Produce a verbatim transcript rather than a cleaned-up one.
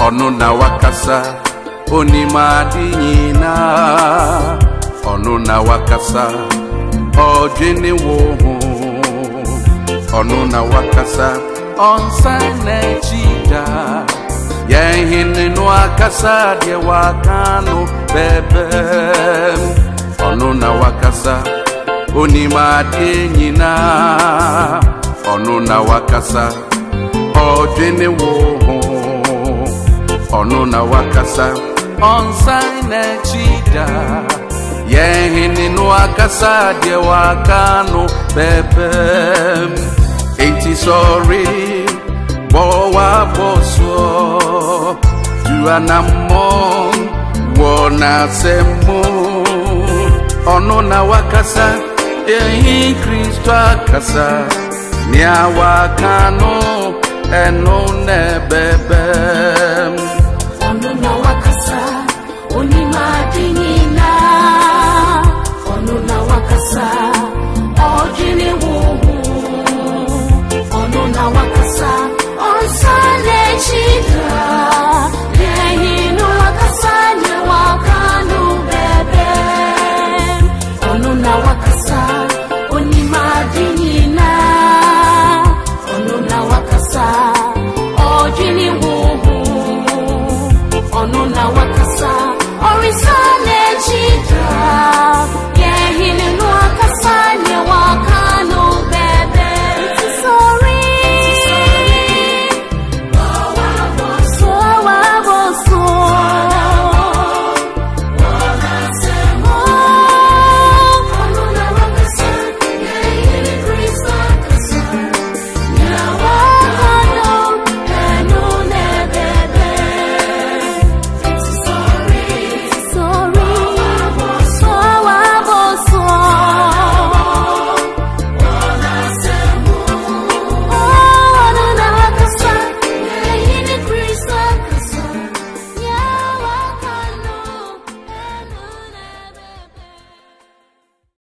Onu na wakasa onimadi nyina. Onu na wakasa ojini wohu. Onu na wakasa onsane chida. Yehine no akasa de wakano bebe. Onu na wakasa onimadi nyina. Onu na wakasa ojini wohu. Onu na wakasa onsane chida. Yehini no akasa de wakano bebe. Ain't sorry bowa boso juanamon wona semu. Onu na wakasa yehi Kristo akasa nia wakano eno ne bebe. Onu na wakasa onimadi nyina. Onu na wakasa ojini wuhu. Onu na wakasa onsane chida. Yehi no wakasa nye wakanu bebe. Onu na wakasa onimadi nyina. Onu na wakasa ojini wuhu. Onu na wakasa orisa